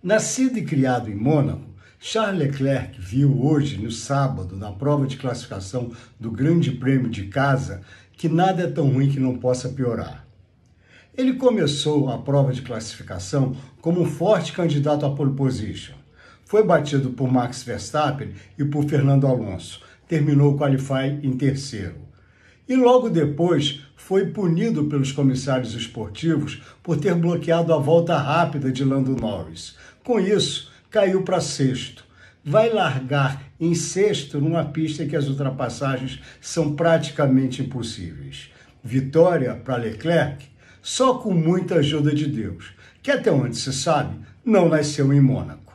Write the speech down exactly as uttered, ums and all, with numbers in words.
Nascido e criado em Mônaco, Charles Leclerc viu hoje, no sábado, na prova de classificação do Grande Prêmio de Casa, que nada é tão ruim que não possa piorar. Ele começou a prova de classificação como um forte candidato à pole position. Foi batido por Max Verstappen e por Fernando Alonso. Terminou o qualify em terceiro. E logo depois foi punido pelos comissários esportivos por ter bloqueado a volta rápida de Lando Norris. Com isso, caiu para sexto. Vai largar em sexto numa pista em que as ultrapassagens são praticamente impossíveis. Vitória para Leclerc só com muita ajuda de Deus, que até onde se sabe, não nasceu em Mônaco.